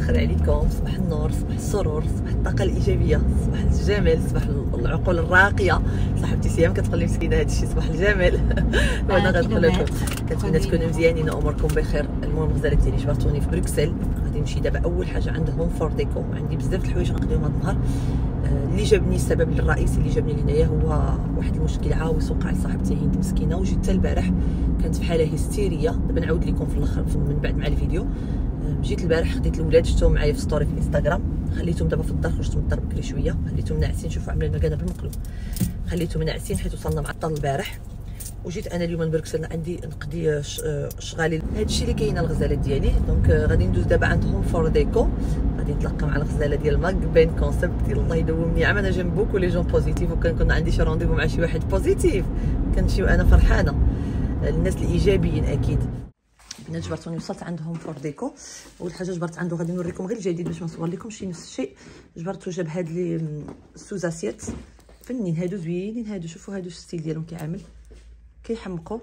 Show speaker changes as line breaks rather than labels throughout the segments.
الخير عليكم. صباح النور، صباح السرور، صباح الطاقه الايجابيه، صباح الجمال، صباح العقول الراقيه. صاحبتي سيام كتقول لي مسكينه هذا الشيء صباح الجمال. وانا غنقول لكم كنتمنى تكونوا مزيانين واموركم بخير. المهم الغزاله ديالي جبرتوني في بروكسل، غادي نمشي دابا اول حاجه عند هوم فور ديكو. عندي بزاف د الحوايج غنقضيهم هذا النهار. اللي جابني السبب الرئيسي اللي جابني لهنايا هو واحد المشكل عاوز وقع لصاحبتي هند مسكينه، وجيت حتى البارح كانت في حاله هستيريه. دابا نعاود لكم في الاخر من بعد مع الفيديو. جيت البارح خديت الولاد شفتهم معايا في ستوري في الانستغرام، خليتهم دابا في الدار، خرجت من الدار بكري شويه، خليتهم ناعسين. شوفوا عامله لنا كذا بالمقلوب، خليتهم ناعسين حيت وصلنا معطل البارح. وجيت انا اليوم من بروكسل عندي نقضي شغالي. هادشي اللي كاينه الغزاله ديالي. دونك غادي ندوز دابا عند هوم فور ديكو، غادي نتلاقى مع الغزاله ديال ماك بين كونسيبت ديال الله يدومني عام. انا جيم بوكو لي جون بوزيتيف، وكنكون عندي شي رونديفو مع شي واحد بوزيتيف كنمشي وانا فرحانه. الناس الايجابيين اكيد. بنات جبرتوني وصلت عندهم فور ديكو. اول حاجه جبرت عنده غادي نوريكم غير الجديد باش ما نصور لكم شي نفس الشيء. جبرتو جاب هاد لي سوزاسيات فنين، هادو زوينين. هادو شوفوا هادو الستيل ديالهم كيعامل كيحمقوا.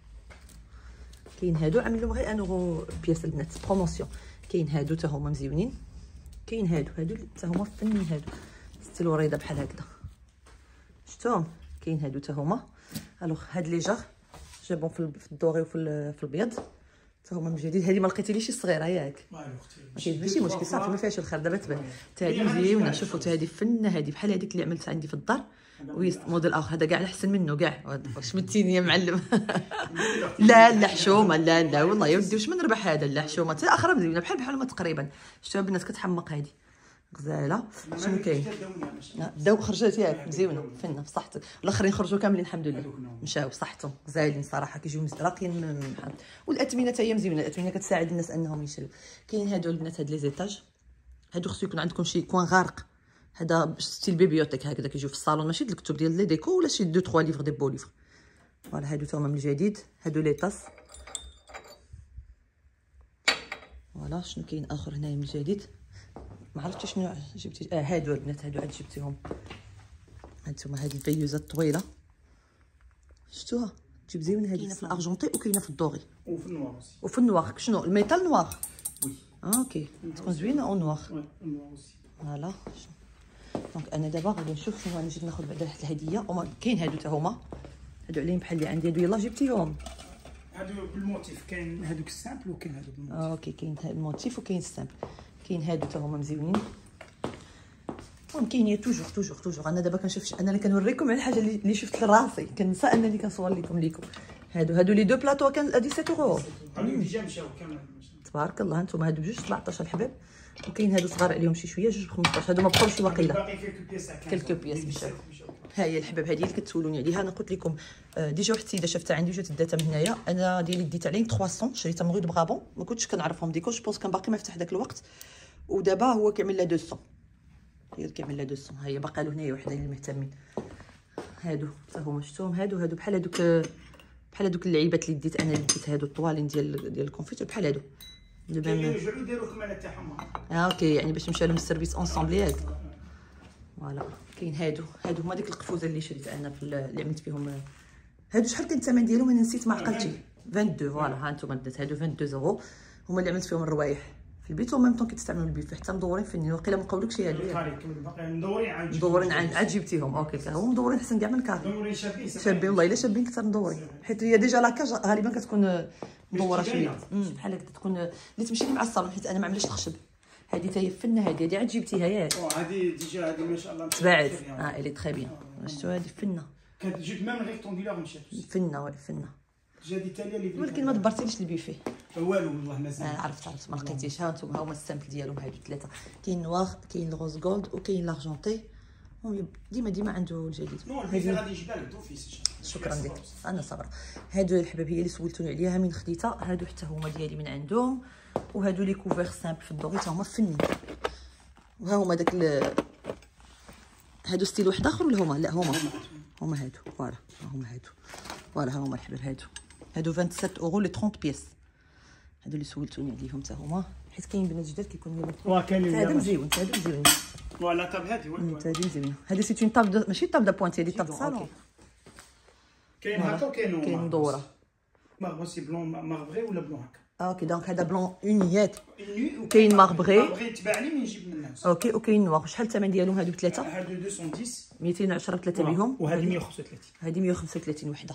كاين هادو عامل لهم غير انورو بياس البنات بروموسيون. كاين هادو حتى هما مزيونين. كاين هادو حتى هما فنين. هادو ستيل وريضه بحال هكذا، شفتوهم؟ كاين هادو حتى هما. الوغ هاد لي جار جابهم في الدوري وفي البيض حتى هما من جديد. هذه ما لقيتي لي شي صغيره ياك؟ ما كاين ماشي مشكل، صافي ما فيهاش الخير. دابا تبان حتى هذه مزيونه. شوفوا حتى هذه فنه، هذه بحال هذيك اللي عملت عندي في الدار. وي موديل اخر هذا كاع احسن منه كاع. شمتيني يا معلم. لا حشومه، لا والله يا ودي واش من ربح هذا. لا حشومه حتى اخرى مزيونه بحال ما تقريبا. شفتوا البنات كتحمق هذه غزاله. شنو كاين؟ داو خرجات ياك مزيونه فنه بصحتك. الاخرين خرجوا كاملين الحمد لله، مشاو بصحتهم غزالين صراحه، كيجيو راقيين. والاثمنه حتى هي مزيونه، الاثمنه كتساعد الناس انهم يشريو. كاين هادو البنات هاد لي زيتاج، هادو خصو يكون عندكم شي كوان غارق. هذا ستيل بيبيوتيك هكذا كيجيو في الصالون، ماشي د الكتب ديال لي ديكو ولا شي 2 3 ليفر دي بو ليفر. فوالا هادو تاهما من الجديد. هادو لي طاس. فوالا شنو كاين اخر هنايا من الجديد؟ ما عرفتش شنو جبتي. هادو البنات هادو عاد جبتيهم. هانتوما هاد الفيوزه الطويله شفتوها تجيب زيون. هادي كاينه في الارجونتي وكاينه في الدوري
وفي النوار.
وفي النوار. شنو الميتال نوار؟ وي اوكي تكون زوينه او نوار.
وي النوار اوسي.
فوالا دونك انا دابا غادي نشوف شنو انا جيت ناخذ بعدا واحد الهديه. كاين هادو حتى هما، هادو عليهم بحال اللي عندي. هادو يلاه جبتيهم؟
هادو بالموتيف. كاين هادوك السامبل وكاين هادو بالموتيف.
اوكي كاين الموتيف وكاين السامبل. كاين هادو حتى هما مزيونين. المهم كاين توجور. انا دابا كنشوف، انا اللي كنوريكم على الحاجه اللي شفت لراسي، كنسى انني كنصور لكم. هادو لي دو بلاطو كان 17 اورو.
هادو ديجا مشاو كامل.
تبارك الله. هانتوما هادو بجوج 17 الحباب. وكاين هادو صغار عليهم شي شويه جوج ب 15. هادو ما بقاوش واقيلا،
باقي كلكو بياس
مشاو. ها هي الحباب هذه اللي كتسولوني عليها. انا قلت لكم ديجا واحد السيده شافتها عندي وجات داتها من هنايا. انا ديالي ديت عليه 300، شريتها من غود بغابون. ما كنتش كنعرفهم ديكو، جو بونس كان باقي ما فتح داك الوقت. ودابا هو كيعمل لها 200. هي كيعمل لها 200. ها هي باقا له هنايا وحده اللي مهتمين. هادو حتى هما شفتوهم. هادو بحال هادوك اللعيبات اللي ديت انا، اللي ديت هادو الطوالين ديال الكونفيتور بحال هادو.
كيرجعوا يديروا كما تاعهم.
اوكي يعني باش نمشيو لهم السيرفيس اونصومبل ياك. فوالا كاين هادو هما ديك القفوزه اللي شريت انا اللي عملت فيهم. هادو شحال كان الثمن ديالهم؟ انا نسيت ما عقلتش. 22. فوالا ها انتم البنات هادو 22 اورو هما اللي عملت فيهم الروايح في البيت. وميم طون كتستعملوا البيف حتى مدورين فنين. وقيلا ما نقولكش هادو مدورين عاد جبتيهم. اوكي حتى هما مدورين احسن كاع من الكادو.
مدورين
شابين والله الا شابين كثر مدورين، حيت هي ديجا لاكاج غالبا كتكون مدوره شويه بحال هكا تكون اللي تمشي لي مع الصالون، حيت انا ما عملتش الخشب. هذه حتى هي فنه. هذه عاد جبتيها ياك؟
هذه ديجا هذه ما شاء الله
تباعت. الي تري بيان. شفتوا هذه فنه.
كانت جوج ميم ريكتونغولار مشات
فنه.
جا التاليه اللي
ولكن ما دبرتيليش البيفي
والو والله مازال.
عرفت ما لقيتيش. ها انتم هما السامبل ديالهم هادو 3. كاين نوار، كاين الغوز جولد، وكاين لارجونتي. ديما عنده الجديد.
هذه غادي يجيبها لك دوفيس.
شكرا لك انا صابره. هادو الحباب هي اللي سولتوني عليها من خديتها. هادو حتى هما ديالي من عندهم. وهادو لي كوفير سامبل في الدوري حتى هما فنين. وها هما داك هادو ستيل واحد اخر ولا هما؟ لا هما هادو. فوالا هما هادو. فوالا هما الحباب هادو 27 اورو لي 30 بياس. هادو اللي سولتوني عليهم حتى هما، حيت كاين بنات جداد كيكون
كاينين.
هذا مزيون.
فوالا طاب هادي.
هادي مزيونه. هادي سي اون طاب ماشي طاب دا بوانتي، هادي طاب صالون.
كاين هكا وكاين
مدوره.
ماربري بلون ماربري ولا بلون هكا.
اوكي دونك هذا بلون اوني ياك.
اوني
كاين ماربغي.
بغي يتباعني من نجيب من الناس.
اوكي وكاين نوار. شحال الثمن ديالهم هادو ثلاثه؟
هادو 210
210 ثلاثه بهم.
وهذه 135.
هذه 135 وحده.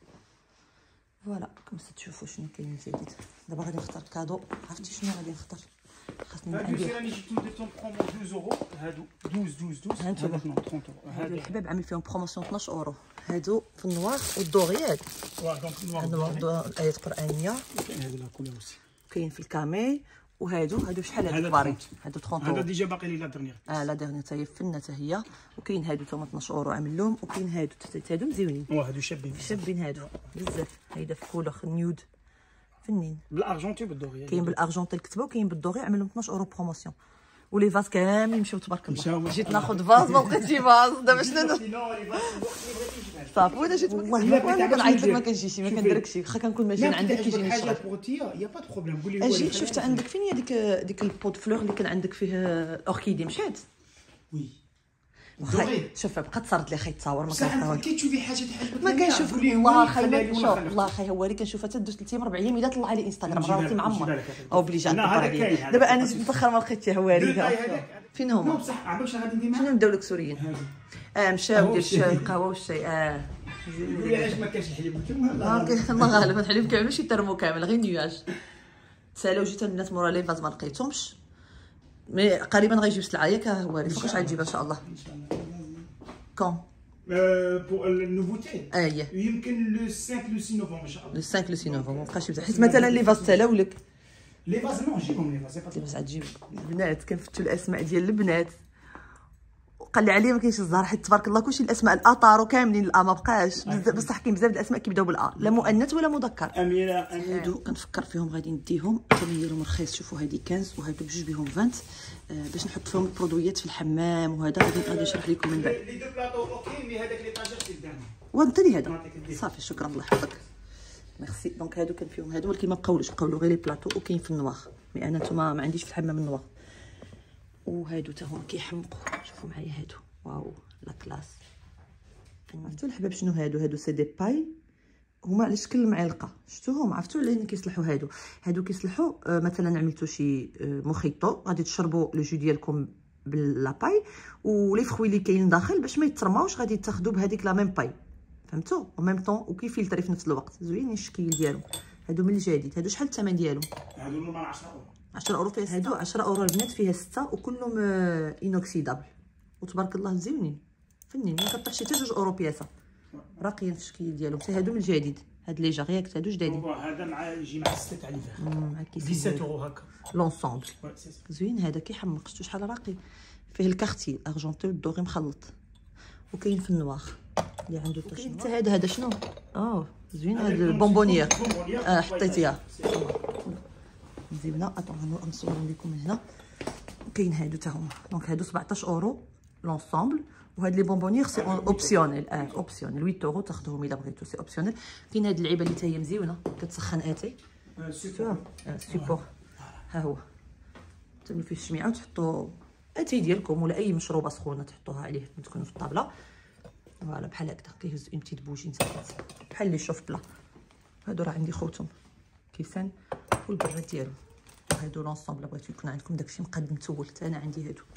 فوالا كما تشوفوا شنو كاين جديد. دابا غادي نختار كادو. عرفتي شنو غادي نختار؟ خاصني
هادو راني جبتهم درتهم برومو 12 اورو. هادو 12 هادو 30 اورو.
هادو الحباب عامل فيهم بروموسيون 12 اورو. هادو في النوار والدوغيات.
دونك
النوار ايات قرانيه.
كاين هادو لا كولور اوسي.
كاين في الكامي. وهادو شحال هادو باري؟ هادو 30 اورو.
هذا ديجا باقي لي لا ديرنيير.
لا ديرنيير حتى هي فنه حتى هي. وكاين هادو تما 12 اورو عامل لهم. وكاين هادو مزيونين.
هادو شابين
هادو بزاف. هيدا في كولور نيود فنين
بالارجونتي بالدوغي.
كاين بالارجونتي الكتبه وكاين بالدوغي عمل لهم 12 اورو بروموسيون. ولي فاز كاملين مشاو تبارك الله. جيت ناخذ فاز ما لقيتش فاز. دابا شنو صافي وانا جيت والله كنعيط لك ما كنجيش ما كنديركش واخا كنكون ماشي عندك كيجيني الشغل.
حاجه بروتيه يا با دو بروبليم. قولي
اجي شفت عندك فين هي ديك البود فلور اللي كان عندك فيه اوركيدي مشات.
وي
شوف بقات صارت لي خي تصاور ما
كنشوفش. كي تشوفي حاجه تحب
ما كنشوف والله خايبه نشوف والله خاي هو اللي كنشوفها حتى دوز 3 ايام 4 ايام الا طلع لي انستغرام راه معمر او بليجي نكبر عليه. دابا انا جيت متاخر ما لقيتش هو اللي فين هما
بصح عرفتش غادي ندير معاك.
شنو نبداو لك سوريين مشاو ديال القهوه والشاي.
قولي علاش ما كانش الحليب.
الله غالب الحليب كامل ماشي ترمو كامل غير نياج. تسالاو جيت البنات مورا لي فاز ما لقيتهمش مي قريبا غيجيب سلعه ياك هو اللي فوقاش غتجيب ان شاء الله. كون
بو النوفوتي يمكن لو 5 لو 6 نوفمبر ان شاء الله.
لو 5 لو 6 نوفمبر مابقاش يبدا حيت مثلا لي فاز تالاو لك
لي فاز نو نجيبهم لي فاز
بصح تجيب البنات كنفتوا الاسماء ديال البنات وقال لي عليه ما كاينش الزهر حيت تبارك الله كلشي الاسماء الاطارو كاملين الا ما بقاش بصح كاين بزاف د الاسماء كيبداو بالا لا مؤنث ولا مذكر.
اميره
هادو كنفكر فيهم غادي نديهم كنديرهم رخيص. شوفوا هذه 15 وهادو بجوج بهم 20 باش نحط فيهم البرودويات في الحمام وهذا غادي نشرح لكم من بعد.
لي دو بلاطو اوكي مي هذاك لي طاجير سيداني
وانتني هذا صافي شكرا الله يحفظك ميرسي. دونك هادو كان فيهم هادو ولكن ما بقاولوش بقاو غير لي بلاطو وكاين في النوار مي انا نتوما ما عنديش في الحمام النوار. وهادو حتى هما كيحمقوا. شوفوا معايا هادو واو لا كلاس. عرفتوا الحباب شنو هادو سي دي باي هما على شكل المعلقه شفتوهم. عرفتوا على كيصلحوا هادو كيصلحوا مثلا عملتوا شي موخيتو غادي تشربوا لو جو ديالكم باللاباي ولي فخوي اللي كاين داخل باش ما يترماوش غادي تاخذوا بهذيك لا ميم باي فهمتوا او ميم طون وكيفلتري في نفس الوقت. زوينين الشكل ديالهم هادو من الجديد. هادو شحال الثمن ديالهم؟
هادو نورمال 10 اورو.
10 اورو فيها هادو 10 اورو البنات فيها 6 وكلهم انوكسيدابل وتبارك الله زوينين فنين ما كطيحش حتى 2 اورو بياسه راقيين في الشكل ديالهم. حتى هادو من الجديد هاد لي جاغياك هادو جدادين.
هذا مع يجي مع 6 تاع ليفر
مع كيس
17 اورو هكا
لونسومبل زوين. هذا كيحمق شفتوا شحال راقي فيه الكارتي ارجونتي والدوغي مخلط. وكاين في النوار اللي عنده حتى هذا شنو زوين هذا البونبونيير حطيتيها زينه. نصورهم لكم من هنا. كاين هادو حتى هما دونك هادو 17 اورو لونسومبل وهاد لي بونبونيير سي اوبسيونيل اوبسيونيل 8 اورو تاخذوهم الا بغيتو سي اوبسيونيل. كاين هاد اللعيبه اللي حتى هي مزيونه كتسخن اتاي سوبور ها هو تملوا فيه الشميعه وتحطوا اتاي ديالكم ولا اي مشروبه سخونه تحطوها عليه تكونوا في الطابله فوالا بحال هكذا. كيهز اون بتيت بوجي بحال لي شوف بلا. هادو راه عندي خوتهم كيسان والبراد ديالهم. هادو لونسومبل بغيتو يكون عندكم داكشي مقاد متول حتى انا عندي هادو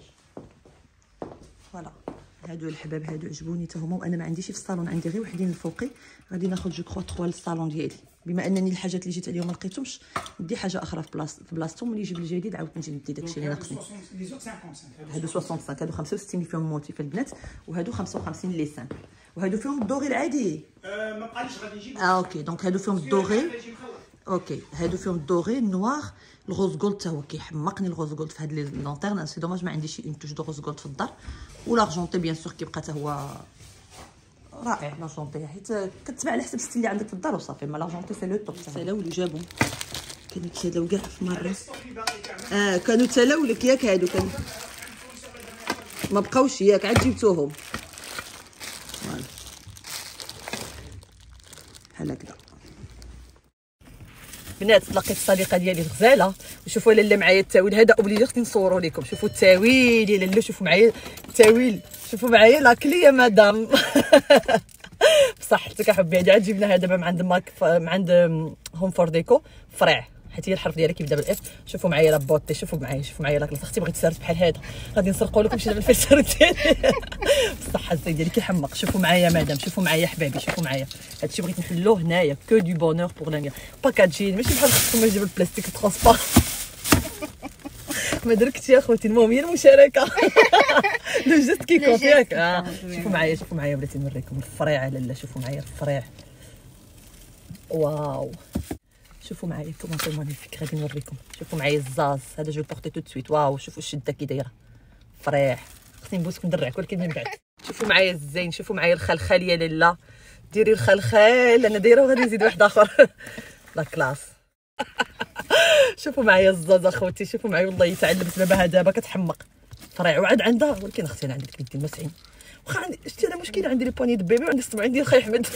فوالا. هادو الحباب هادو عجبوني حتى هما وانا ما عنديش في الصالون عندي غير وحدين الفوقي غادي ناخذ جو كخوا 3 للصالون ديالي بما انني الحاجات اللي جيت عليهم ما لقيتهمش ندي حاجه اخرى في بلاصتهم ملي يجيب الجديد عاود نجي ندي داكشي اللي ناقصني. هادو 65 هادو 65 اللي فيهم موتيف البنات وهادو 55 اللي سامبل وهادو فيهم الدوغي العادي
ما بقاليش غادي نجيب
اوكي دونك هادو فيهم الدوغي اوكي هادو فيهم الدوغي النوار الغوز جولد حتى هو كيحمقني الغوز جولد في هاد لي لونتيرن سي دوماج ما عنديش اون توش دو غوز جولد في الدار والارجونتي بيان سور كيبقى حتى هو رائع. لارجونتي حيت كتباع على حسب الستيل اللي عندك في الدار وصافي ما لارجونتي سي لو توب. سالاو اللي جابهم كانوا يتسالاو كاع في مره كانوا تسالاو لك ياك هادو كانوا ما بقاوش ياك عاد جبتوهم فوالا بحال هكذا. بنات لقيت الصديقه ديالي الغزاله وشوفوا لاله معايا التاويل هذا اوبليجي خصني نصوروا لكم. شوفوا التاويل يا لاله شوفوا معايا التاويل شوفوا معايا لاكلي يا مدام بصحتك احبي. عاد جبنا هذا دابا من عند ماك من عند هوم فور ديكو فريع، حيت هي الحرف ديالها كيبدا بالاف. شوفوا معايا لا بوتي، شوفوا معايا لا اختي بغيتي تسارت بحال هذا، غادي نسرقوا لكم شي دابا الفلتر ديالي. بصح الزين ديالي كيحمق. شوفوا معايا مدام، شوفوا معايا حبابي، شوفوا معايا هادشي بغيت نحلوه هنايا. كو دو بونور بوغ لانغ باكاجين، ماشي بحال خصكم يجيبوا البلاستيك ترونسبار. ما دركتش يا خوتي، المهم هي المشاركه. لو جست كيكون ياك. شوفوا معايا بلاتي نوريكم الفريعه. لالا شوفوا معايا الفريع، واو. شوفوا معايا كومون سي مانيفيك. غادي نوريكم. شوفوا معايا الزاز هذا، جو بورتي تو سويت. واو شوفوا الشده كي دايره، فريح. خصني نبوسكم ندرعك ولكن من بعد. شوفوا معايا الزين، شوفوا معايا الخلخال يا لالا. ديري الخلخال انا دايره، وغادي نزيد واحد اخر. لا كلاس. شوفوا معايا الزاز اخوتي، شوفوا معايا والله تعلمت دابا كتحمق. فريع وعاد عندها، ولكن اختي انا عندي ديك اليدين مسعين. واخا عندي شتي انا مشكل، عندي لي بوني د بيبي وعندي الصبعين ديال خاي احمد.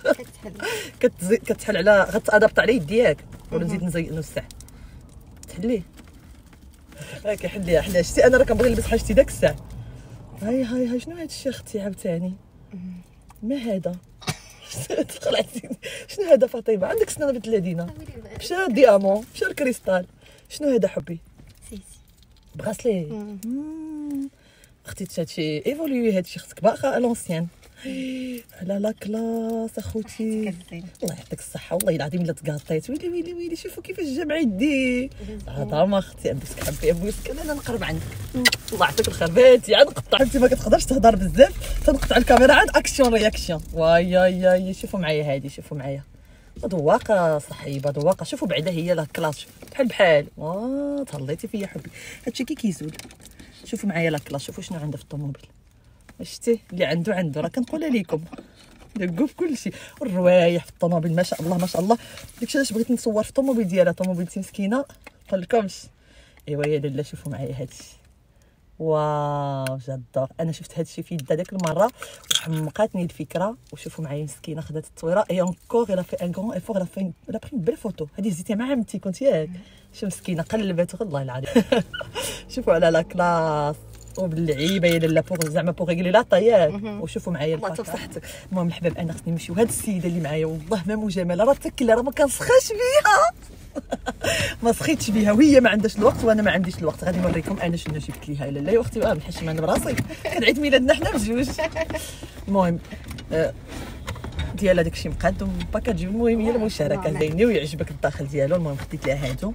كتحل على غتادابط على يديك، ولا نزيد نوسع تحليه. هاكي حليها. شتي انا راه كنبغي نلبس حاجتي داك الساعه. هاي شنو هاد الشيء اختي عاوتاني؟ ما هذا؟ خلعتي. شنو هذا فاطمه؟ عندك سنانه بنت الذين. مشى ديامون، مشى الكريستال. شنو هذا حبي؟
سيسي
بغاسلي. اختي هادشي ايفولوي، هادشي خصك باقا لونسيان. لا كلاس اخوتي، الله يعطيك الصحه. والله العظيم الا تقاطيت. ويلي شوفوا كيفاش جا يدي. عظمه اختي. ابوسك حبي، ابوسك. انا نقرب عندك. الله يعطيك الخير. بنتي عاد نقطع. انت ما كتقدرش تهضر بزاف، تنقطع الكاميرا عاد اكشن رياكشن. واي شوفوا معايا هادي، شوفوا معايا ذواقه صحيبه، ذواقه. شوفوا بعدا هي لا كلاس بحال تهليتي فيا حبي. هادشي كيزول. شوفوا معايا لا كلاس، شوفوا شنو عندها في الطوموبيل. شتي اللي عنده راه كنقولها لكم. دقوا في كل شيء. الروايح في الطوموبيل ما شاء الله ما شاء الله. داكشي علاش بغيت نصور في الطوموبيل ديالها. طوموبيلتي مسكينه نقولكمش. ايوا يا لاله شوفوا معايا هادشي. واو جادور. انا شفت هادشي في يدها ديك المره وحمقاتني الفكره. وشوفوا معايا مسكينه خدات التصويره اي اونكور الا في ان غون ايفور الا بري بيل فوتو. هادي زيتي مع عمتي كنت ياك. شو مسكينه قلبت والله العظيم. شوفوا على لا كلاس وباللعيبه يا لاله بوغ زعما بوغ ريغلي لا طياك. وشوفوا معايا الله بصحتك. المهم الحباب انا خصني نمشي. وهاد السيده اللي معايا والله ما مجامله راه تاكلها، راه ما كنسخاش بيها. ما سخيتش بها وهي ما عندهاش الوقت وانا ما عنديش الوقت. غادي نوريكم انا شنو جبت ليها. لالا يا اختي نحشم انا براسي. كان عيد ميلادنا حنا بجوج. المهم ديالها داكشي مقاد وباكاجي. المهم هي المشاركه زيني ويعجبك الداخل ديالو. المهم خديت لها هادو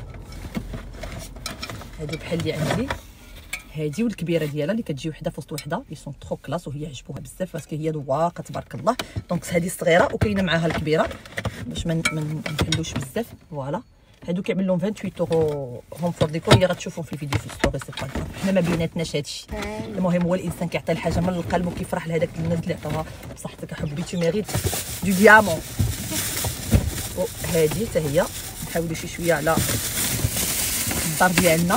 بحال اللي عندي هادي، والكبيره ديالها اللي كتجي وحده في وسط وحده. يسون ترو كلاس وهي عجبوها بزاف باسكو هي ذواقه تبارك الله. دونك هذه الصغيره وكاينه معاها الكبيره باش ما نحلوش بزاف. فوالا هادو كيعمل لهم 28 اورو هوم فور ديكور. هي غتشوفهم في الفيديو في الستوري. سي با حنا ما بيناتناش هادشي. المهم هو الانسان كيعطي الحاجه من القلب وكيفرح لهذاك الناس اللي عطاوها. بصحتك حبي تو ميريت دو ديامون. وهادي حتى هي نحاولوا شي شويه على الدار ديالنا.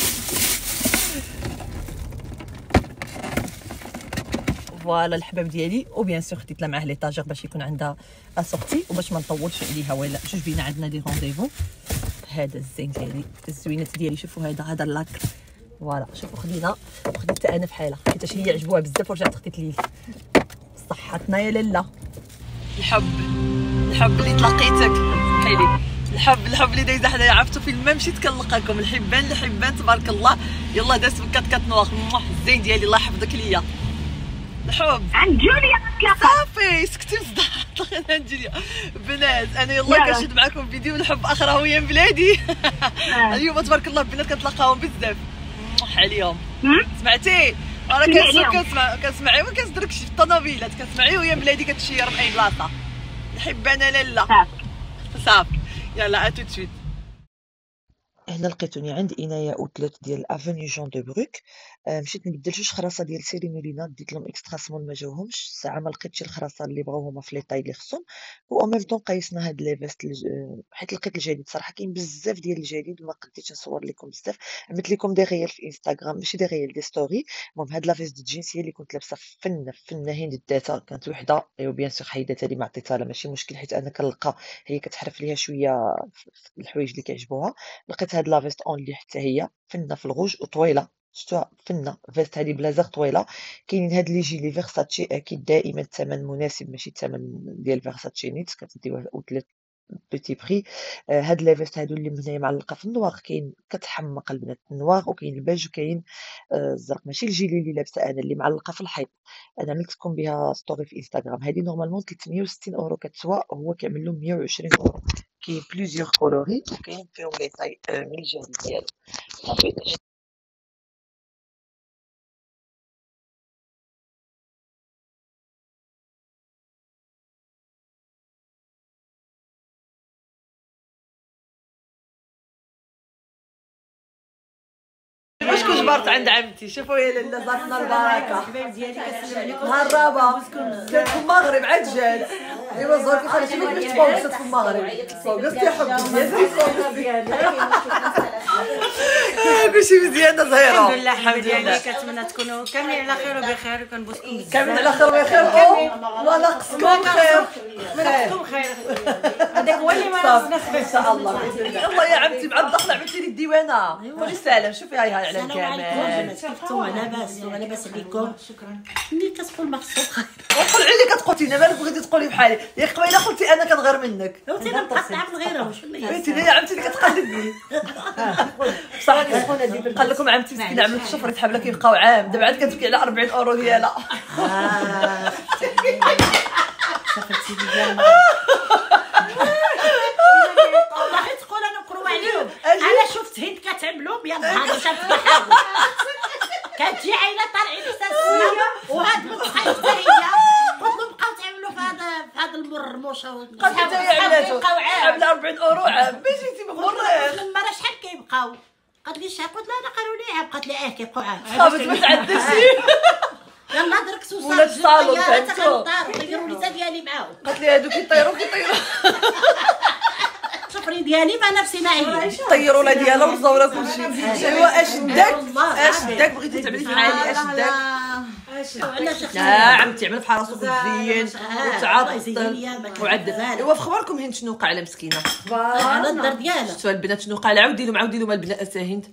فوالا الحباب ديالي. وبيان سور خديت لها معاه ليطاجير باش يكون عندها اسورتي وباش ما نطولش عليها. ولا جوج بينا عندنا دي رونديفو. هذا الزين ديالي، الزوينات ديالي. شوفوا هذا اللاك. فوالا شوفوا خديت حتى انا بحالها حيت هي عجبوها بزاف ورجعت خديت ليه. صحتنا يا لاله. الحب اللي تلاقيتك حيلي. الحب اللي دايزه حدايا. عرفتوا فين ما مشيت كنلقاكم. الحبان تبارك الله. يلا دازت بكات نواخ. الزين ديالي الله يحفظك ليا. الحب عند جوليا صافي سكتي مصداق. عند جوليا بنات. انا يلا كنشد معكم فيديو الحب اخر هويا من بلادي. اليوم تبارك الله البنات كنتلاقاهم بزاف عليهم. سمعتي راه كنسمعي ما كنصدركش في الطوموبيلات. كنسمعي ويا من بلادي كتشير من اي بلاصه. الحب انا لاله صافي. يلا اتو تسويت. هنا لقيتوني عند إناية اوتلت ديال افوني جون دو بروك. مشيت نبدل جوج خراصه ديال سيري مولينا. ديت لهم اكسترا سمول ما جاوهمش. الساعه ما لقيتش الخراصه اللي بغاو هما في لي طاي اللي خصهم. و ميم طون قيسنا هاد لي فيست حيت لقيت الجديد. صراحه كاين بزاف ديال الجديد وما قديتش نصور لكم بزاف. عملت لكم دي ريال في انستغرام ماشي دي ريال دي ستوري. المهم هاد لا فيست ديال جينس هي اللي كنت لابسه فنه هند داتها. كانت وحده ايوا بيان سور حيداتها لي ما عطيتها لها ماشي مشكل حيت انا كنلقى هي كتحرف ليها شويه الحوايج اللي كيعجبوها. لقيت هاد لا فيست اون اللي حتى هي فنه في الغوج وطويله. شفتوها فنه فيست هذه بلازر طويله. كاينين هاد لي جيلي فيرساتشي اكيد دائما الثمن مناسب ماشي الثمن ديال فيرساتشي نيت. كتديوها اوتلت بيتي بري. هاد لي فيست هادو اللي من هنايا معلقه في النواغ، كاين كتحمق البنات النواغ، وكاين البيج، وكاين الزرق. ماشي الجيلي اللي لابسه انا اللي معلقه في الحيط، انا عملت لكم بها ستوري في انستغرام. هذه نورمالمون 360 اورو كتسوا، هو كيعمل له 120 اورو. كاين بليزيور كولوري، وكاين فيهم لي طاي من الجهه ديالو. صافي واش كجبرت عند عمتي. شوفوا يا لاله زارتنا البركه.
الحبايب ديالي كنسلم عليكم.
هربه كانت في المغرب عاد جات. ايوا زورتي خرجتي ما كيفاش تفوقت في المغرب. فوقت يا حبي كلشي مزيانه زهيره.
الحمد لله الحمد لله. كنتمنى تكونوا كاملين على خير وبخير، وكنبوسكم
كاملين على خير وبخير. ما ناقصكم خير.
ناقصكم خير. هذاك هو اللي ما ناقصنا خير
ان شاء الله باذن الله. الله يا عمتي بعد دخل عملتي لي الديوانه. قولي سلام. شوفي هاي على الكامل.
كيفتوا لاباس عليكم. شكرا. ملي كتقول مخصوص خير
وقول علي كتقولي انا مالك بغيتي تقولي بحالي. ياك قبيله قلتي انا كنغير منك.
قلتي انا مقطعه في الغيره. واش
بغيتي يا عمتي اللي كتقلدني. بصح قال لكم عمتي مسكينه عملت الشفر تحبله كيبقاو عام. دابا عاد كتبكي على 40 اورو ديالها.
صافي ديال والله تقول انا نكرو عليهم. انا شفت هند كتعملهم يلا هذا شنفضحها. كتجي عيله طالعين اساسيه وهاد من الصحيح حتى هي. قلت لهم بقاو تعملوا في هذا المرموشه.
قالت حتى هي عملاتو عامله 40 اورو عام. باش جيتي مغرر.
لما راه شحال كيبقاو؟ قالت لي شحال؟ قلت لها انا قالوا لي عام. قالت لي كيبقاو عام.
صافي ما تعدلتي.
يلا دركس وصافي.
ولات الصالون فهمتو.
طيروا لي ديالي معاهم.
قالت لي هادو كيطيروا
الشفري ديالي ما نفسي نعيش.
طيروا لا ديالها ورزاو لها كلشي. ايوا اش داك بغيتي تعملي بحالي. اش داك لا عمتي عمل بحال راسك مزيان وتعطل وعدل. ايوا في خبركم هند شنو وقع على مسكينه
على الدار ديالها.
شفتوا البنات شنو وقع؟ عاودي لهم البنات هند.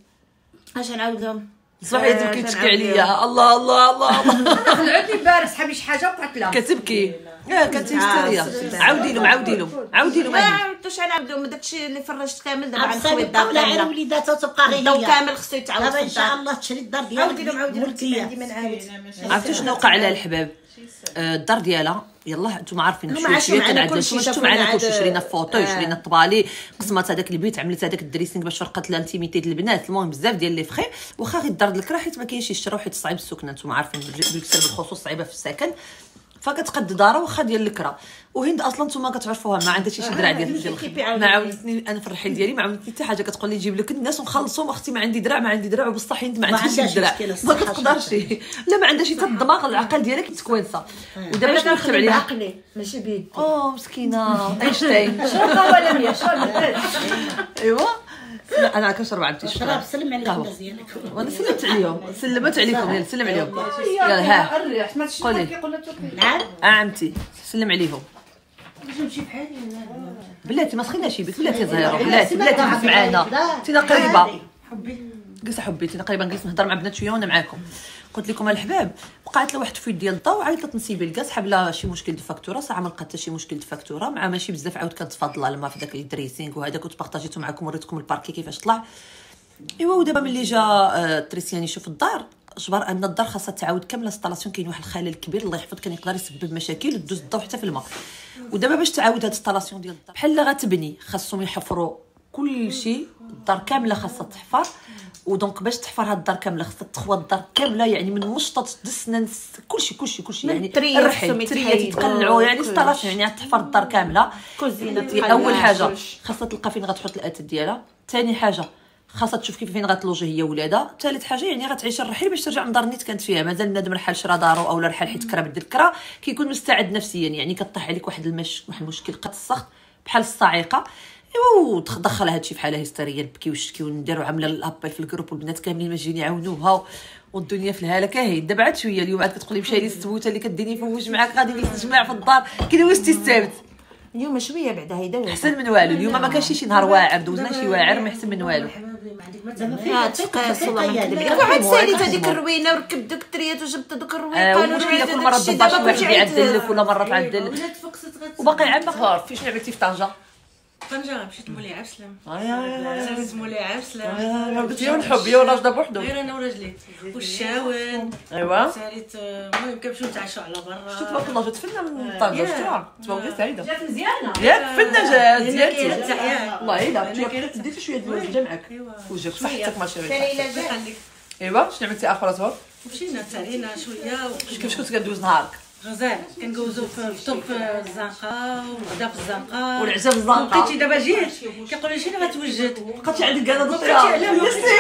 اش نعاود لهم؟
صباحي تبكي تشكي عليا. الله الله الله الله.
طلعت لي امبارح صحابي شي حاجه وقعت لها
كتبكي. كانت هستيريا. عاودي لهم
ما عاودتوش نعاود لهم داكشي اللي فرجت كامل. دابا
عاد خويا الدار ولا غير وليداتها تبقى غير
الضو كامل خصو يتعاود.
دابا ان شاء الله تشري الدار ديالها.
عاودي لهم عندي ما نعاود.
عرفتوا شنو وقع على الحباب؟ الدار ديالها يلاه نتوما عارفين شويه كنعدل. شفتوا معنا كلشي. شرينا فوطو شرينا الطبالي، قسمات هذاك البيت، عملت هذاك الدريسينغ باش فرقت الانتيميتي ديال البنات. المهم بزاف ديال لي فخي. واخا غير الدار الكرا حيت ما كاينش يشراو حيت صعيب السكنه. نتوما عارفين بالكسر بالخصوص صعيبه في السكن. فكتقد دارها واخا ديال الكرا. وهند اصلا نتوما كتعرفوها ما عندها شي درع ديال الخدمه. ما عاونتني انا في الرحيل ديالي ما عاونتني حتى حاجه. كتقول لي جيب لك الناس ونخلصهم. اختي ما عندي درع وبصح هند ما عندهاش درع. ما كتقدرش. لا ما عندهاش حتى الدماغ. العقل ديالها كيتكوانسا. ودابا باش نكتب عليها
عقلي ماشي بيدي.
مسكينه اينشتاين.
شنو قال لي شنو؟
ايوا انا كنشرب عمتي. شكرا.
سلم عليك الناس ديالك.
وانا سلمت عليهم. سلمت عليكم. يلا سلم عليهم. يلا ها
الريح ما تشوفي
قولي.
كيقول
نعم
عمتي سلم عليهم.
نمشي بحالي.
بلاتي ما تخليناش بك. بلاتي زهيره. بلاتي جلس معانا. تينا قريبه.
حبي
جلس حبي. تينا قريبه. نجلس نهضر مع بنات شويه وانا معاكم. قلت لكم الحباب وقعت له واحد الفيت ديال الضو. عيطت نسيبي الكاس حاب لها شي مشكل د فاكتوره. صح ما لقات حتى شي مشكل د فاكتوره. مع ماشي بزاف. عاود كانت فاضله الماء في داك الدريسينغ وهذا. كنت بارطاجيته معكم وريتكم الباركي كيفاش طلع. ايوا ودابا ملي جا التريسيان يشوف الدار جبر ان الدار خاصها تعاود كامله انستالاسيون. كاين واحد الخلل كبير الله يحفظ كان يقدر يسبب مشاكل وتدوز الضو حتى في الماء. ودابا باش تعاود هاد الانستالاسيون ديال الدار بحال غتبني خاصهم يحفروا كل شيء. الدار كامله خاصها تحفر. ودونك باش تحفر هاد الدار كامله خاصها تخوى الدار كامله يعني من مشطط دسنا كلشي يعني الرحل تريات يتقلعوا يعني انستالاسيون يعني تحفر الدار كامله. كوزينه اول حاجه خاصها تلقى فين غتحط الاتات ديالها. ثاني حاجه خاصها تشوف كيف فين غتلوجي هي ولادها. ثالث حاجه يعني غتعيش الرحيل باش ترجع من دار نيت كانت فيها. مازال بنادم رحال شرا دارو اولا رحال حيت كرا بدل الكرا كيكون مستعد نفسيا. يعني كطيح عليك واحد المشكل قد السخط بحال الصاعقه. ايوا تدخل هادشي في حاله هستيريه. نبكي ونشكي ونديروا عامله الابل في الجروب والبنات كاملين ماجيين يعاونوها والدنيا في الهلكه. هي دابا عاد شويه اليوم عاد كتقولي مشى لي السبوته اللي كديني فوج معاك غادي نستجمع في الدار كي دوزتي السبت.
اليوم شويه بعدا هيدا
احسن من والو. اليوم ما كانش شي نهار واعر دوزنا شي واعر ما يحسن من والو.
تقاس والله ما هذا وعاد ساليت هذيك الروينه وركبت دوك التريات وجبت دوك الروينه.
المشكله كل مره الضباط واحد يعدل لك ولا مره تعدل وباقي عام ما فيش لعبتي في طنجه.
طنجة مشيت مولاي عبد السلام.
ساليت
مولاي عبد السلام.
قلتي نحب يا راجل بوحدو.
غير انا وراجلي. والشاون.
ايوا.
ساليت المهم كنمشيو نتعشوا على برا.
شوف تبارك الله جات فنه طنجة شفتوها. تبارك سعيدة.
جات مزيانة.
ياك فنه جات ديالتي.
والله
الا ديتي شويه ديال الوجه معاك. وجهك صحتك ما شاء الله.
ليلى
خليك.
ايوا شنو عملتي اخر زهور؟
مشينا تعرينا شويه
كيفاش كنت كدوز نهارك؟
غزال كندوزو في الفطور في الزنقه وغدا في الزنقه
والعشاء في الزنقه.
بقيتي دابا جيت كيقولوا لي شنو غتوجد
بقيتي عندك كاع
بقيتي على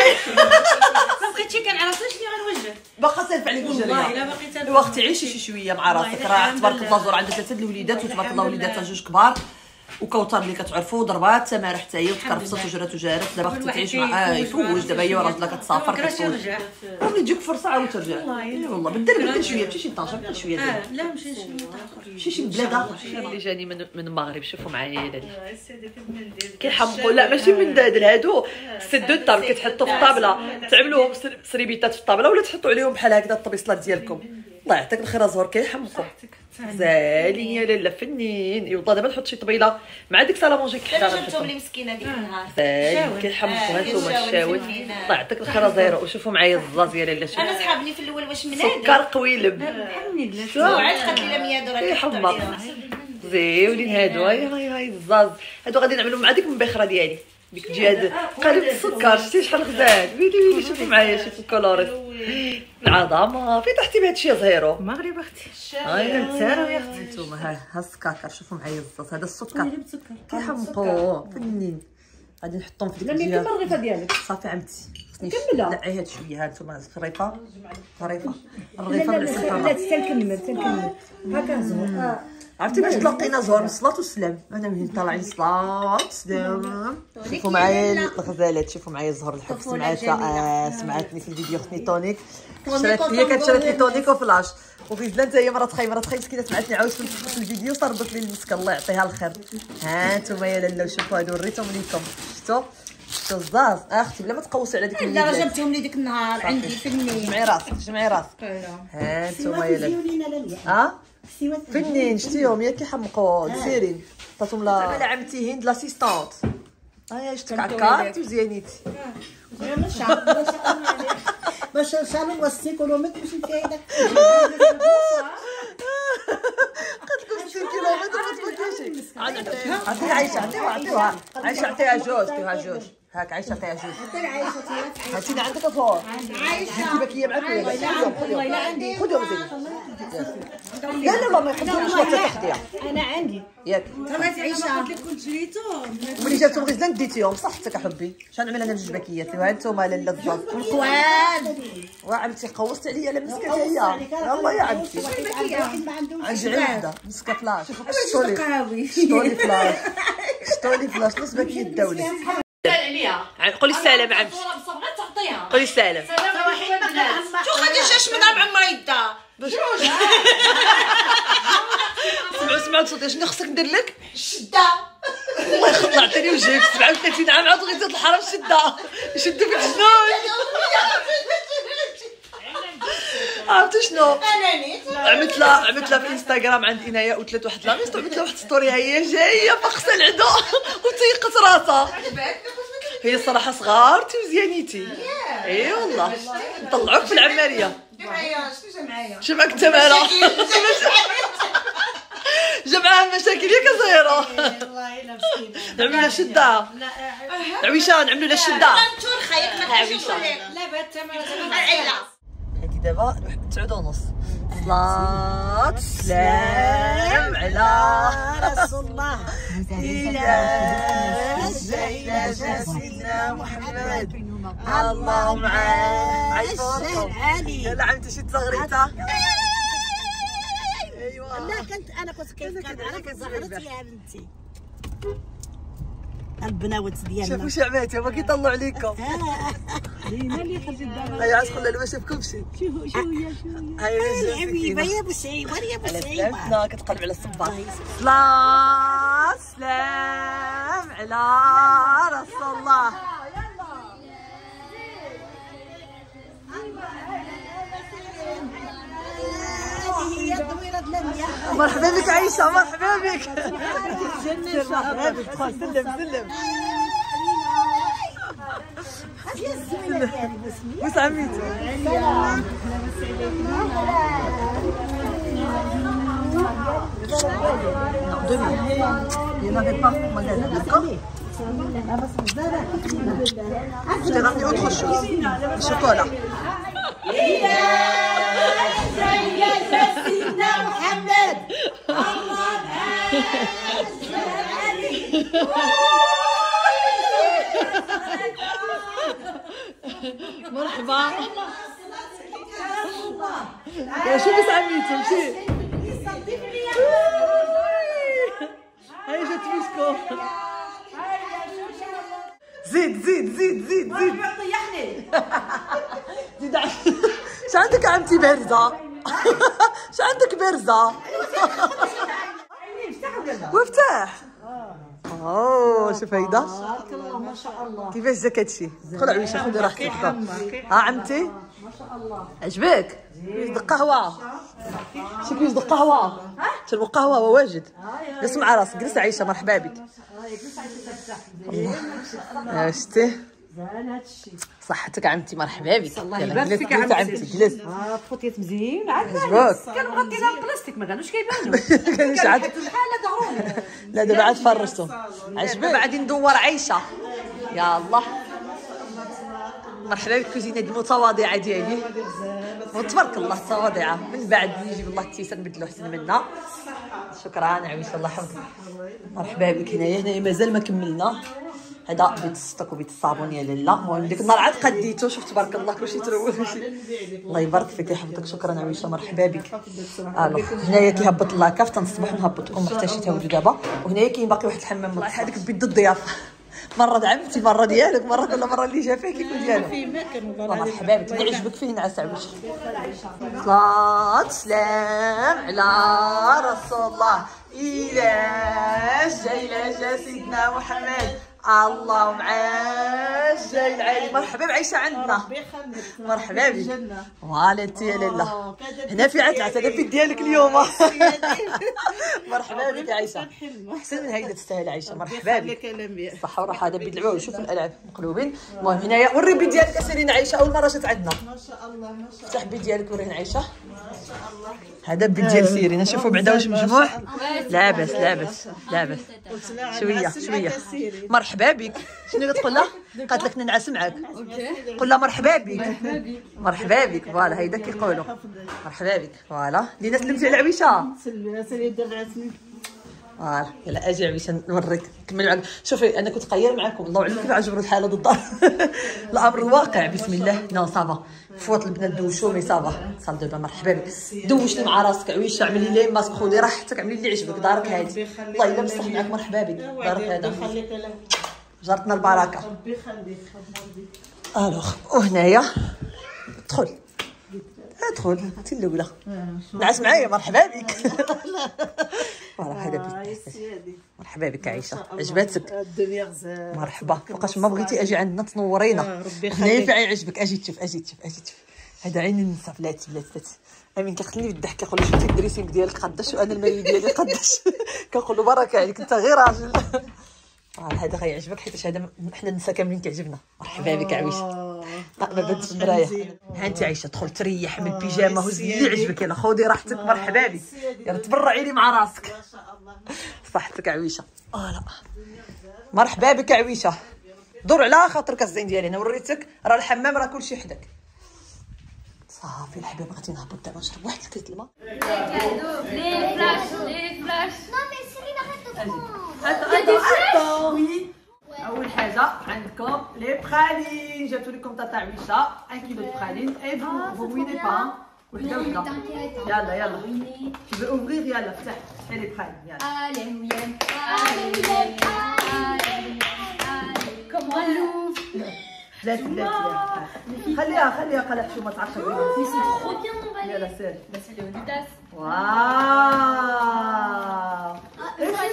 ما بقيتي كنعرف شنو غنوجد
باقا سالف عليك
والله
وجريه.
الا باقي
الوقت عيشي شي شويه مع راسك راه تبارك الله زهور عندها 3 الوليدات وتبارك الله وليداتها 2 كبار وكوثر اللي كتعرفوا ضربات سماره حتى هي وتكرفصت وجرات وجارت دابا خصك تعيش معاه يفوج دابا هي وراجلها كتسافر كتفوج وملي تجيك فرصه عاود ترجع والله بالدرب شويه مشي شي طنجه مشي شويه
لا مشي
شي بلاد اخر اللي جاني من المغرب شوفوا معايا يا لالي كيحمقوا لا ماشي من دادل هادو سدوا الطابل كتحطوا في الطابله تعملوهم سريبيتات في الطابله ولا تحطوا عليهم بحال هكذا الطبيصلات ديالكم الله يعطيك الخير زهور كيحمقوا زالين يا لاله فنين والله دابا نحط شي طبيله مع ديك سالامونجي
كحدا جبتهم لي مسكينه ديك النهار
زالين كيحمقوا هانتوما الشاون الله يعطيك الخير زهيره وشوفوا معايا الزاز يا لاله شوف
انا صحابني في الاول واش من هذا
سكر قويلب
وعاد قالت لي 100 درهم
كيحمق زيولين هادو هاي الزاز هادو غادي نعملوا مع ديك المبخره ديالي ديك تجي هاد قالب السكر شتي شحال غزال ويلي شوفوا معايا شوفوا الكولوريس العظمه في تحتي بهذا الشيء زهيرو
المغرب اختي
هاي نتساروا يا اختي نتوما ها السكاكر شوفوا معايا الزاز هذا السكر كيحمقوا فنين غادي نحطهم في ديك الجهه
كمل الرغيفه ديالك
صافي عمتي كملها نعي هاد شويه ها نتوما الخريفه الرغيفه
لا تنكمل هكا زهور
عرفتي باش تلاقينا زهور الصلاه والسلام انا من طالعين صلاه والسلام شوفوا معايا الغزالات شوفوا معايا الزهر الحب سمعتني في الفيديو اختي تونيك كتشرات لي تونيك وفلاش وغزله انت هي مرات خاي مسكينه سمعتني عاود في الفيديو صربت لي المسكه الله يعطيها الخير ها نتوما يا لاله شوفوا هادو وريتهم ليكم شفتوا الزاز اختي بلا ما تقوسي على ديك
لا راه جبتهم لي ديك النهار عندي فنين
جمعي راسك ها نتوما يا لاله فنين شتيهم ياك كيحمقوا سيرين عطاتهم لا عمتي هند لاسيستونت هاي شتك عكارتي وزيانيتي
باش شالوا وسيكولومتر مشيت فيها هذاك
قلت لكم 60 كيلومتر ما تفكريش عطيها عطيها جوج هاك عايشه عطيها جوج هاتينا عندك اصور جبتي باكيه معاك ولا لا عندي خذهم لا ما يخدموش وقت تاخديها
انا عندي
ياك
طلعت عيشه
كنت جريتهم
ملي جاتهم غزلان ديتيهم صحتك احبي شنو نعمل انا بجوج باكيات وهانتوما لاله الزاز
والقوال
وعمتي قوصت عليا على مسكه هي يلا يا عمتي عندي وحده مسكه فلاش شطولي فلاش نص باكيه الدولي قولي السلام عمتي قولي السلام
شو غادي جاش من ربع مريضه
سمعوا صوتي شنو خصك ندير لك
الشده
الله يخلع عطيني وجهك 37 عام عاد غير الحرام شده يشدوا فيك شنو عرفتي شنو عملت لها في الانستغرام عند انايا قلت واحد لاميست عملت لها واحد ستوري هي جايه فاقسه العدا وتيقت راسها هي الصراحه صغارتي وزيانيتي اي والله نطلعوك في العماريه جمعك انت مالا جمعها مشاكل ياك زهيره
والله الا مسكينه
نعملوا لها شده عويشه نعملوا لها شده
لا بات
هادي دابا واحد 9:30 صلاة السلام على
رسول الله
إلى سيدنا محمد اللهم عايشكم يلا عمتي شي تصغريتها ايوا
لا انا كنت كيف كنعرف زهرتي يا بنتي البناوت ديالنا
شوفوا شي عماتي هما كيطلعوا عليكم
ديما اللي خرجت دابا
هيا عاد قول لها ما شافكمش
شوفوا
هيا
حبيبه يا بوسعيبه يا بوسعيبه
كتقلب على الصباط صلاة سلام على رسول الله
هي الدويره ديالنا
مرحبا بك عيشه، مرحبا بك. مرحبا بك. سلم سلم. بوس عميتو. Il n'y en avait pas au magasin, d'accord? Je t'ai ramené autre chose, le chocolat. مرحبا. شوفي سعميتو مشي. هاي جات مسكو. زيد زيد زيد زيد زيد.
طيحني.
زيد. اش عندك عمتي بارزه؟ اش عندك بارزه؟ وافتح. اوه شوف هيدا.
تبارك الله ما شاء الله.
كيفاش جاك هادشي؟ دخل عويشه خذي راحتك. ها عمتي؟
ما شاء الله.
عجبك؟ كيفاش د قهوه؟ شي كيفاش د قهوه؟ تشربوا قهوه واجد. جلس مع راسك، جلس عيشه مرحبا بك. الله شتي؟
زين هادشي.
صحتك عمتي مرحبا بك.
الله يبارك فيك عمتي.
جلس.
فوتيت مزيان عاد.
عجبوك؟
كانوا مغطينها بالبلاستيك ما كانوش كيبانوا.
كانش عاد.
بحال ظهرهم.
لا دابا عاد فرجتهم. عجبك؟ غادي ندور عيشه. يا الله. مرحبا بك كوزينه المتواضعه ديالي. وتبارك الله التواضعه، من بعد يجيب الله التيسان نبدلو احسن منا. شكرا عويشه الله يحفظك. مرحبا بك. هنايا مازال ما كملنا. هذا بيت السطك وبيت الصابون يا لاله. المهم ديك النهار عاد قديتو، شوف تبارك الله كلشي تروج. الله يبارك فيك يحفظك. شكرا عويشه مرحبا بك. الوغ هنايا كيهبط لاكاف تنصبح نهبط لكم حتى شي تهودوا دابا. وهنايا كاين باقي واحد الحمام هذاك البيت الضيافه. مرة عمتي مرة ديالك، مرة كل مرة اللي جا فيه كيكون ديالو. مرحبا بك. اللي عجبك فيه نعس عويشه. صلاة والسلام على رسول الله. إلى جا سيدنا محمد. الله معاش جاي العالي. مرحبا بعيشه عندنا. مرحبا بك. فوالا انت يا لاله. هنا في عاد هذا البيت ديالك اليوم. مرحبا بك عيشه. احسن من هيدا تستاهل عيشه. مرحبا بك. صحه وراحه. هذا بيت العوج. شوف الالعاب مقلوبين. المهم هنايا وري البيت ديالك اسيرين عيشه. اول مره جات عندنا.
ما شاء الله ما شاء الله.
افتح البيت ديالك ورينا عيشه.
ما شاء الله.
هذا البيت ديال سيرين. شوفوا بعدا واش مجموع. لاباس لاباس لاباس. شويه شويه. مرحبا بك. شنو كتقول لها؟ قالت لك ننعس معاك. قول لها مرحبا بك. مرحبا بك. فوالا هيدا كيقولوا مرحبا بك. فوالا لينا سلمتي على عويشه.
سلمي سيدي دابعتني.
فوالا يلا اجي عويشه نوريك نكمل معاك. شوفي انا كنت قير معاكم. الله اعلم كيف عجبوا الحاله ضد الدار. الامر الواقع بسم الله. نو صافا فوت البنات دوشو مي صافا صال دابا. مرحبا بك. دوشني مع راسك عويشه. اعملي لي ماسك خذي راحتك. اعملي اللي عجبك. دارك هادي الله الا بصح معاك. مرحبا بك. دارك هذا جارتنا البركه.
ربي يخليك.
الوغ وهنايا دخل ادخل انت الاولى. نعس معايا. مرحبا بك. فوالا هذا بيت. مرحبا بك عيشه. عجباتك؟
الدنيا غزال.
مرحبا. فوقاش ما بغيتي اجي عندنا تنورينا. هنايا في عين عجبك. اجي تشوف اجي تشوف اجي تشوف. هذا عين النساء. بلاتي بلاتي. امين كيقتلني بالضحك. كيقول لي شفتي الدريسينغ ديالك قداش وانا المالي ديالي قداش. كنقول له بركه عليك انت غير راجل. هذا غيعجبك حيت هذا حنا النساء كاملين كيعجبنا. مرحبا بك عويشه. ما بانت في المرايه. ها انت عايشه دخل تريح من البيجامه. هزي اللي عجبك. يلا خذي راحتك. مرحبا بك. يلا تبرعي لي مع راسك.
ما شاء الله.
صحتك عويشه. لا مرحبا بك عويشه. دور على خاطرك الزين ديالي. انا وريتك راه الحمام راه كلشي حداك. صافي الحبيب غادي نهبط دابا نشرب واحد الكاس الماء.
لي فلاش.
اول حاجه عندكم لي برالين. جبت لكم طاطا عويشه 1 كيلو د برالين. اي فو ويني با وحده وحده. يلا يلا tu veux ouvrir. يلا فتح لي برالين. يلا
Allez William, allez William, allez William. Comment
بلاتي خليها قلع شو ما تعرفش.
Mais c'est trop bien mon balai.
يلا سير.
Bah c'est le Adidas.
واو.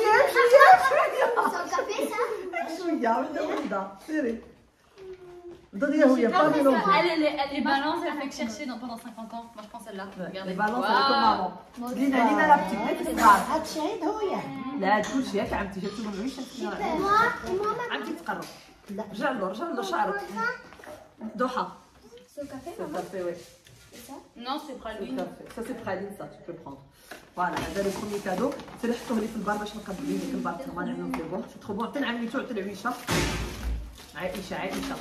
C'est un café ça.
شويه وحده وحده. سيري دغيا هي با de longue.
Elle balance, elle fait que chercher pendant 50 ans. Moi je prends celle-là. Regardez.
Les balances comme maman. لينا لا بتيك صغار.
هادشي هيدا هو
لا كلشي ياك عمتي جات من العيش عمتي تقرب. رجع له شعرك. ضحى.
C'est au café,
C'est parfait, oui.
Non, c'est praline.
Ça c'est praline, ça tu peux le prendre. Voilà, هذا لو بروميي كادو، سير حطوه لي في البار باش نقدم لك البار ما نعملو فيه بوح، سي ترو بون، حتى نعمليتو حتى العويشه. عائشة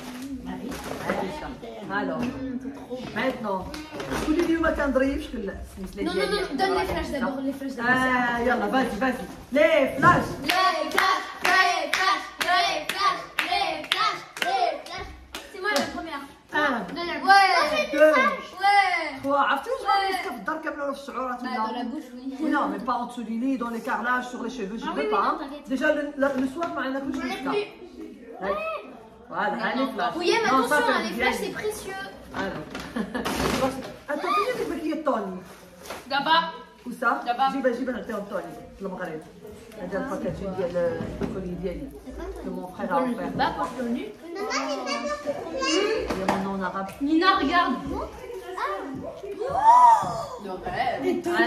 الو مايتنون قولي لي ما كنضريب شكون سميت لي
Non, non, non, donne les flashs d'abord, les flashs d'abord.
يلا فازي لي فلاش
C'est moi la première.
Ouais. عرفتي واش غنسكا في الدار كامله ولا في الشعورات
Bah, dans la bouche, oui.
Non, mais pas en dessous du lit, dans les carrelages, sur les cheveux, je veux pas. Déjà, le soir, on a plus de ça. Voilà, allez, flash.
Oui, mais attention, les flashs c'est précieux.
Alors. Attends, فين اللي بكي الطوني؟
Là-bas.
Où ça؟
دابا.
جيبها نعطيهم الطوني في المغرب. هذا الباكاجي ديال البروكولي ديالي. Que mon frère a offert.
Bas quand je nu.
Il y a mon nom en arabe.
Nina, regarde.
Allez, tonique.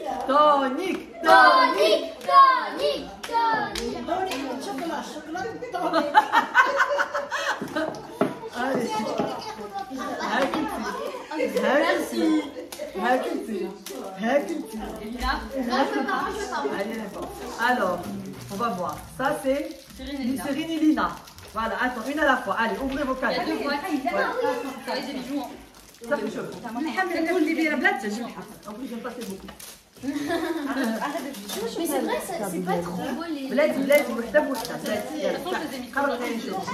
Allez, alors, on va voir. Ça c'est Cyrine et Lina. Voilà, attends, une à la fois. Allez, ouvrez vos cadeaux.
Il y a deux boîtes. Ça les bijoux.
Ça fait chaud. En plus, j'aime pas c'est beaucoup.
Mais c'est vrai, c'est pas trop beau les.
بلاتي وحده بوحده بلاتي يلا قرب غير نشوف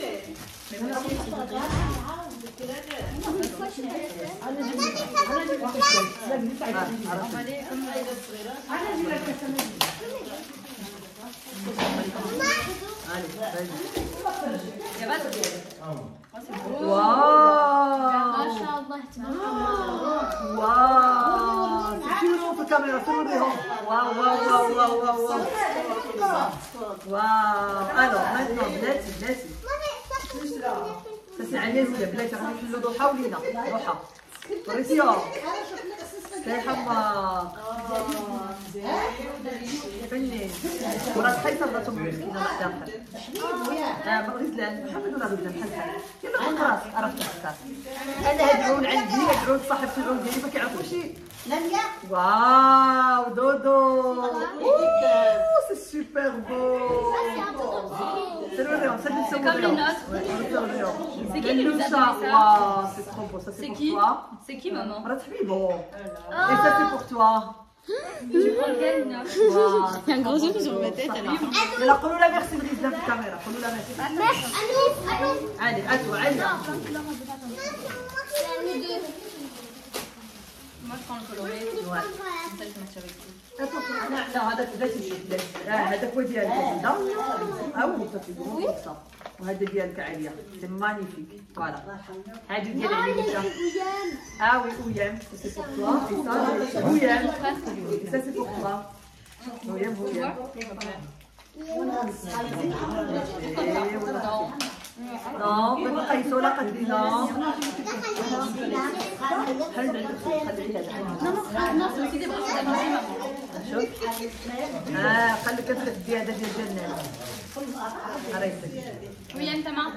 واو سيروا في الكاميرا سيروا بهم واو الو maintenant بلاتي ça c'est عيازيه بلاتي راهم يحلوا ضحى ولينا ضحى وريتيهم كيحمق فنين وراه حيت رضاتهم مسكينه داخل غزلان محمد ولا غزلان بحال يلا خلاص عرفت الكاس انا هاد العون عندي هاد العون صاحبتي العون ديالي ما كيعرفوش واو دودو سي سوبر بو c'est le rayon, c'est
comme les nôtres. C'est qui qui nous a donné ça?
Waouh, c'est trop beau, ça c'est pour toi.
C'est qui maman?
Bon. Et ça c'est pour toi.
Tu prends lequel?
Il y a un gros zoom sur ma tête alors.
يلا قولوا لا ميرسي بريزنا في الكاميرا قولوا لا ميرسي. علي اتو علي.
Moi je prends le coloré.
Ouais.
Ça je match avec tout.
لا هذاك بلاتي هذاك هو ديالك هذا او صافي وهذا ديالك عليا سي مانيفيك فوالا هذه ديال عليا اه وي ويام سي بور توا سي سا ويام سا سي بور توا ويام Non, mais pas ils sont là quand ils non.
Non, c'est aussi des broches à manger maman.
شوف خليك تدي هذا ديال الجنان عرفتي
Oui, ta main.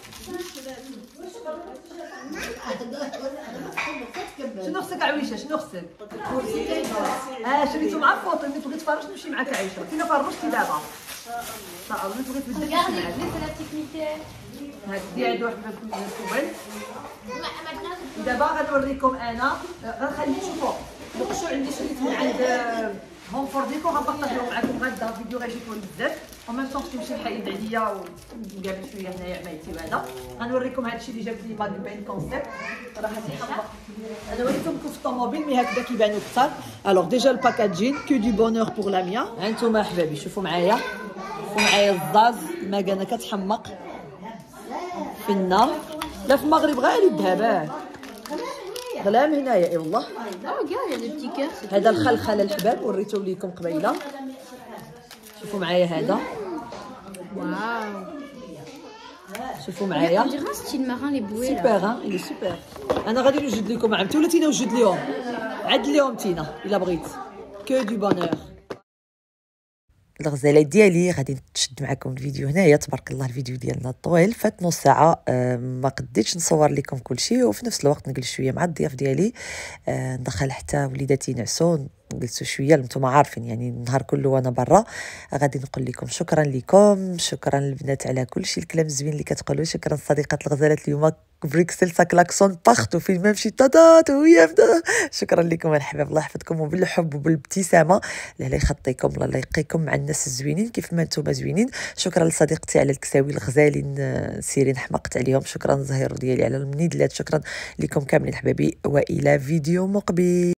شنو خصك عويشه شنو خصك شريتو مع الفوطو ملي تبغي تفرج نمشي معاك عايشه كي فرجتي دابا صافي ملي تبغي تبدل
Regardez, c'est la technique.
هاد ديال واحد من الكوبل دابا غنوريكم انا غنخلي تشوفوا نقشوا عندي شريت من عند هوم فور ديكو غنبارطاجيو معكم غدا فيديو غيجيكم بزاف ومن طون كيمشي الحيد عليا ونقابل شويه هنايا عمايتي وهذا غنوريكم هادشي اللي جاب لي باك بين كونسيبت راه تيحمق انا وريتكم في الطوموبيل مي هكذا كيبانوا كثار الوغ ديجا الباكاجين كو دو بونور بور لا ميا هانتوما حبابي شوفوا معايا الزاز المكانه كتحمق في النار لا في المغرب غالي الذهب غلام هنايا اي والله هذا الخلخله الحباب وريته لكم قبيله شوفوا معايا هذا واو شوفوا معايا سوبر اللي سوبر. انا غادي نوجد لكم عام ولا تينا نوجد اليوم عدل اليوم تينا الا بغيت كو دو بونور. الغزالات ديالي غادي نشد معكم الفيديو هنايا. تبارك الله الفيديو ديالنا طويل، فات نص ساعه. ما قديتش نصور لكم كلشي، وفي نفس الوقت نجلس شويه مع الضياف ديالي، ندخل حتى وليداتي نعسوا، نجلسوا شويه. انتم عارفين يعني النهار كله وانا برا. غادي نقول لكم شكرا لكم، شكرا البنات على كلشي الكلام الزوين اللي كتقولوا. شكرا صديقات الغزالات اليوم بريكسل ساكلاكسون باختو فين ما مشيت تاتات وهي شكرا لكم الحباب، الله يحفظكم وبالحب وبالابتسامه. الله يخطيكم، الله يلقيكم مع الناس الزوينين كيف ما انتم زوينين. شكرا لصديقتي على الكساوي الغزالين سيرين حمقت عليهم. شكرا زهير ديالي على المنيدلات. شكرا لكم كاملين حبابي، والى فيديو مقبل.